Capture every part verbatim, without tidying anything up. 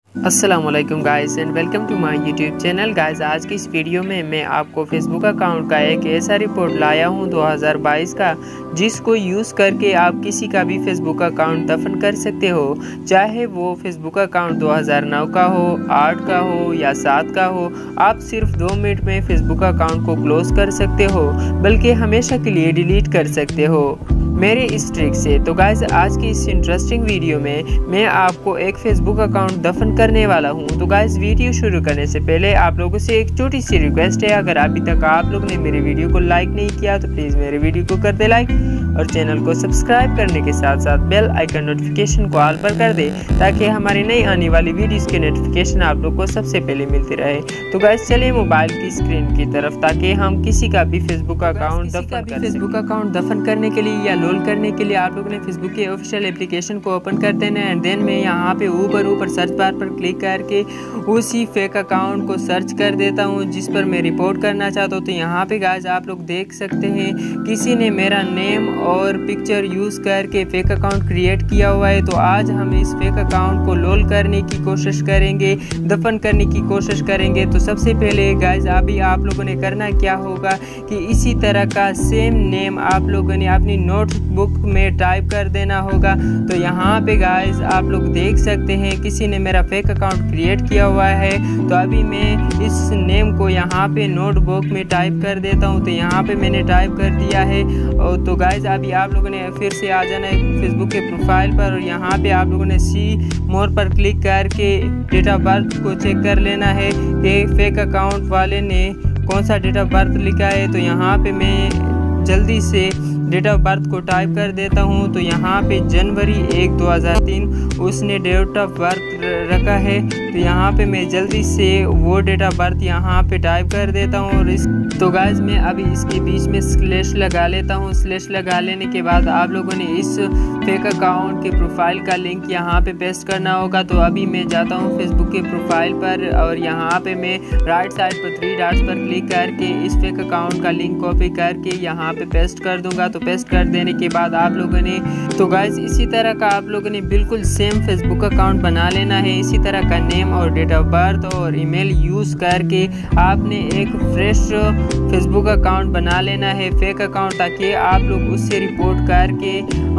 अस्सलाम वालेकुम guys and welcome to my YouTube channel. Guys आज की इस वीडियो में मैं आपको फेसबुक अकाउंट का एक ऐसा रिपोर्ट लाया हूं दो हज़ार बाईस का, जिसको यूज़ करके आप किसी का भी फेसबुक अकाउंट दफन कर सकते हो। चाहे वो फेसबुक अकाउंट दो हज़ार नौ का हो, आठ का हो या सात का हो, आप सिर्फ दो मिनट में फेसबुक अकाउंट को क्लोज कर सकते हो, बल्कि हमेशा के लिए डिलीट कर सकते हो मेरे इस ट्रिक से। तो गाइस आज की इस इंटरेस्टिंग वीडियो में मैं आपको एक फेसबुक अकाउंट दफन करने वाला हूं। तो गाइस वीडियो शुरू करने से पहले आप लोगों से एक छोटी सी रिक्वेस्ट है, अगर अभी तक आप लोग ने मेरे वीडियो को लाइक नहीं किया तो प्लीज़ मेरे वीडियो को कर दे लाइक और चैनल को सब्सक्राइब करने के साथ साथ बेल आइकन नोटिफिकेशन को ऑल पर कर दे, ताकि हमारी नई आने वाली वीडियोस के नोटिफिकेशन आप लोग को सबसे पहले मिलती रहे। तो गाइस चलिए मोबाइल की स्क्रीन की तरफ, ताकि हम किसी का भी फेसबुक अकाउंट दफन कर फेसबुक अकाउंट दफन करने के लिए या लोल करने के लिए आप लोग ने फेसबुक के ऑफिशियल एप्लीकेशन को ओपन कर देना है। एंड देन मैं यहाँ पे ऊपर ऊपर सर्च बार पर क्लिक करके उसी फेक अकाउंट को सर्च कर देता हूँ जिस पर मैं रिपोर्ट करना चाहता हूँ। तो यहाँ पे गाइस आप लोग देख सकते हैं किसी ने मेरा नेम और पिक्चर यूज़ करके फेक अकाउंट क्रिएट किया हुआ है। तो आज हम इस फेक अकाउंट को लोल करने की कोशिश करेंगे, दफन करने की कोशिश करेंगे। तो सबसे पहले गाइस अभी आप लोगों ने करना क्या होगा कि इसी तरह का सेम नेम आप लोगों ने अपनी नोटबुक में टाइप कर देना होगा। तो यहाँ पे गाइस आप लोग देख सकते हैं किसी ने मेरा फेक अकाउंट क्रिएट किया हुआ है। तो अभी मैं इस नेम को यहाँ पे नोटबुक में टाइप कर देता हूँ। तो यहाँ पे मैंने टाइप कर दिया है। और तो गाइस अभी आप लोगों ने फिर से आ जाना है फेसबुक के प्रोफाइल पर, और यहाँ पे आप लोगों ने सी मोर पर क्लिक करके डेट ऑफ बर्थ को चेक कर लेना है कि फेक अकाउंट वाले ने कौन सा डेट ऑफ बर्थ लिखा है। तो यहाँ पे मैं जल्दी से डेट ऑफ बर्थ को टाइप कर देता हूँ। तो यहाँ पे जनवरी एक दो हज़ार तीन उसने डेट ऑफ बर्थ रखा है। तो यहाँ पे मैं जल्दी से वो डेट ऑफ बर्थ यहाँ पे टाइप कर देता हूँ। और इस तो गाइस मैं अभी इसके बीच में स्लैश लगा लेता हूँ। स्लैश लगा लेने के बाद आप लोगों ने इस फेक अकाउंट के प्रोफाइल का लिंक यहाँ पे पेस्ट करना होगा। तो अभी मैं जाता हूँ फेसबुक के प्रोफाइल पर, और यहाँ पे मैं राइट साइड पर थ्री डॉट्स पर क्लिक करके इस फेक अकाउंट का लिंक कॉपी करके यहाँ पे पेस्ट कर दूंगा। तो पेस्ट कर देने के बाद आप लोगों ने तो गाइस इसी तरह का आप लोगों ने बिल्कुल सेम फेसबुक अकाउंट बना लेना है। इसी तरह का नेम और डेट ऑफ बर्थ और ईमेल यूज़ करके आपने एक फ्रेश फेसबुक अकाउंट बना लेना है, फेक अकाउंट, ताकि आप लोग उससे रिपोर्ट करके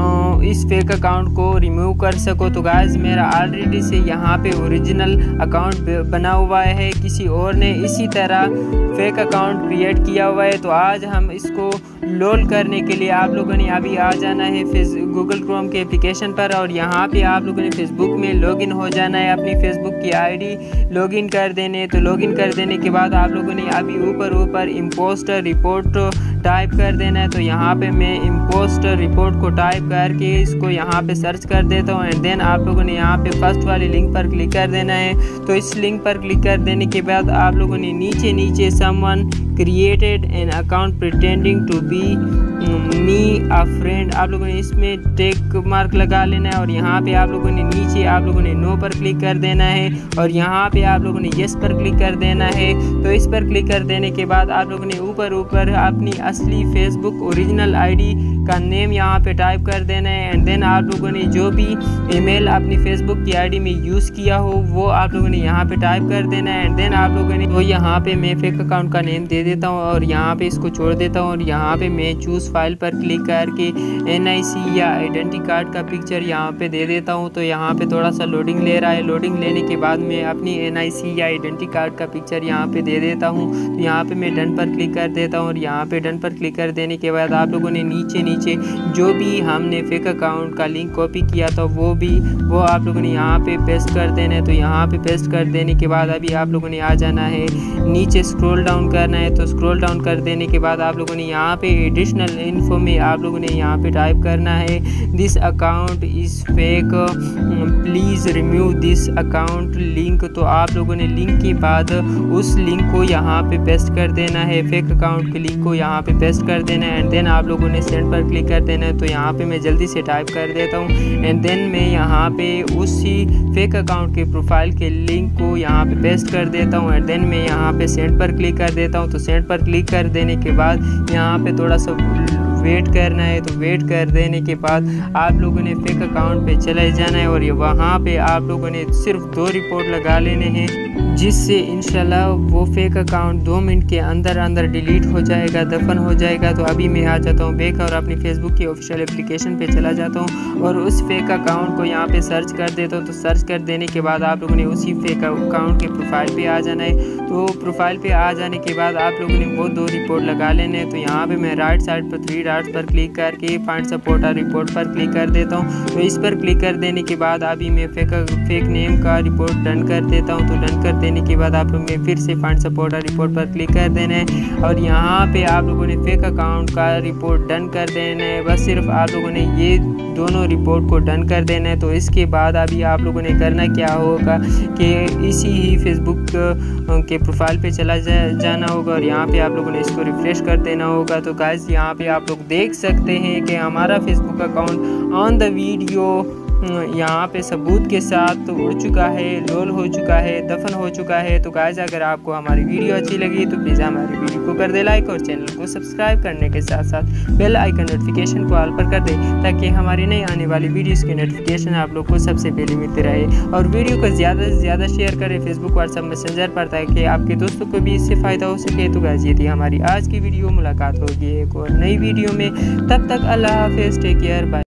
इस फेक अकाउंट को रिमूव कर सको। तो गाइस मेरा ऑलरेडी से यहाँ पे ओरिजिनल अकाउंट बना हुआ है, किसी और ने इसी तरह फेक अकाउंट क्रिएट किया हुआ है। तो आज हम इसको लोल करने के लिए आप लोगों ने अभी आ जाना है फेस गूगल क्रोम के एप्लीकेशन पर, और यहाँ पे आप लोगों ने फेसबुक में लॉगिन हो जाना है, अपनी फेसबुक की आईडी लॉगिन कर देने। तो लॉगिन कर देने के बाद आप लोगों ने अभी ऊपर ऊपर इम्पोस्टर रिपोर्ट टाइप कर देना है। तो यहाँ पे मैं इम्पोस्टर रिपोर्ट को टाइप करके इसको यहाँ पे सर्च कर देता हूँ। एंड देन आप लोगों ने यहाँ पे फर्स्ट वाली लिंक पर क्लिक कर देना है। तो इस लिंक पर क्लिक कर देने के बाद आप लोगों ने नीचे नीचे someone created an account pretending to be me a friend, आप लोगों ने इसमें टेक मार्क लगा लेना है। और यहाँ पे आप लोगों ने नीचे आप लोगों ने नो पर क्लिक कर देना है, और यहाँ पे आप लोगों ने यस पर क्लिक कर देना है। तो इस पर क्लिक कर देने के बाद आप लोगों ने ऊपर ऊपर अपनी असली फेसबुक ओरिजिनल आईडी का नेम यहाँ पे टाइप कर देना है। एंड देन आप लोगों ने जो भी ईमेल अपनी फेसबुक की आईडी में यूज़ किया हो वो आप लोगों ने यहाँ पे टाइप कर देना है। एंड देन आप लोगों ने तो यहाँ पे मैं फेक अकाउंट का नेम दे देता हूँ और यहाँ पे इसको छोड़ देता हूँ। और यहाँ पे मैं चूज़ फाइल पर क्लिक करके एन आई सी या आइडेंटिटी कार्ड का पिक्चर यहाँ पे दे देता हूँ। तो यहाँ पे थोड़ा सा लोडिंग ले रहा है। लोडिंग लेने के बाद मैं अपनी एन आई सी या आइडेंटिटी कार्ड का पिक्चर यहाँ पे दे देता हूँ। तो यहाँ पे मैं डन पर क्लिक कर देता हूँ, और यहाँ पे डन पर क्लिक कर देने के बाद आप लोगों ने नीचे नीचे जो भी हमने फेक अकाउंट का लिंक कॉपी किया था वो भी वो आप लोगों ने यहाँ पे पेस्ट कर देना है। तो यहाँ पे पेस्ट कर देने के बाद अभी आप लोगों ने आ जाना है नीचे, स्क्रॉल डाउन करना है। तो स्क्रॉल डाउन कर देने के बाद आप लोगों ने यहाँ पे एडिशनल इन्फो में आप लोगों ने यहाँ पे टाइप करना है this account is fake please remove this account link. तो आप लोगों ने लिंक के बाद उस लिंक को यहाँ पे पेस्ट कर देना है, फेक अकाउंट के लिंक को यहाँ पे पेस्ट कर देना है। एंड देन आप लोगों ने सेंड पर क्लिक कर देना है। तो यहाँ पे मैं जल्दी से टाइप कर देता हूँ। एंड देन मैं यहाँ पे उसी फेक अकाउंट के प्रोफाइल के लिंक को यहाँ पे पेस्ट कर देता हूँ। एंड देन मैं यहाँ पे सेंड पर क्लिक कर देता हूँ। तो सेंड पर क्लिक कर देने के बाद यहाँ पे थोड़ा सा वेट करना है। तो वेट कर देने के बाद आप लोगों ने फेक अकाउंट पे चले जाना है और ये वहाँ पे आप लोगों ने सिर्फ दो रिपोर्ट लगा लेने हैं, जिससे इंशाल्लाह वो फेक अकाउंट दो मिनट के अंदर अंदर डिलीट हो जाएगा, दफन हो जाएगा। तो अभी मैं आ जाता हूँ बैक और अपनी फेसबुक की ऑफिशियल एप्लीकेशन पे चला जाता हूँ और उस फेक अकाउंट को यहाँ पे सर्च कर देता हूँ। तो सर्च कर देने के बाद आप लोगों ने उसी फेक अकाउंट के प्रोफाइल पे आ जाना है। तो प्रोफाइल पे आ जाने के बाद आप लोगों ने वो दो रिपोर्ट लगा लेने हैं। तो यहाँ पे मैं राइट साइड पर थ्री डॉट्स पर क्लिक करके फाइंड सपोर्ट और रिपोर्ट पर क्लिक कर देता हूँ। तो इस पर क्लिक कर देने के बाद अभी मैं फेक फेक नेम का रिपोर्ट डन कर देता हूँ। तो डन कर देने के बाद आप लोग ने फिर से फाइंड सपोर्ट और रिपोर्ट पर क्लिक कर देना है और यहाँ पे आप लोगों ने फेक अकाउंट का रिपोर्ट डन कर देना है। बस सिर्फ आप लोगों ने ये दोनों रिपोर्ट को डन कर देना है। तो इसके बाद अभी आप लोगों ने करना क्या होगा कि इसी ही फेसबुक के प्रोफाइल पे चला जा, जाना होगा और यहाँ पे आप लोगों ने इसको रिफ्रेश कर देना होगा। तो गाइस यहाँ पे आप लोग देख सकते हैं कि हमारा Facebook account on the video यहाँ पे सबूत के साथ तो उड़ चुका है, लोल हो चुका है, दफन हो चुका है। तो गाइस अगर आपको हमारी वीडियो अच्छी लगी तो प्लीज़ हमारी वीडियो को कर दे लाइक और चैनल को सब्सक्राइब करने के साथ साथ बेल आइकन नोटिफिकेशन को ऑल पर कर दे, ताकि हमारी नई आने वाली वीडियोस की नोटिफिकेशन आप लोग को सबसे पहले मिलती रहे। और वीडियो को ज़्यादा से ज़्यादा शेयर करें फेसबुक व्हाट्सएप मैसेंजर पर, ताकि आपके दोस्तों को भी इससे फ़ायदा हो सके। तो गाइस ये थी हमारी आज की वीडियो, मुलाकात होगी एक और नई वीडियो में। तब तक अल्लाह हाफिज़, टेक केयर, बाय।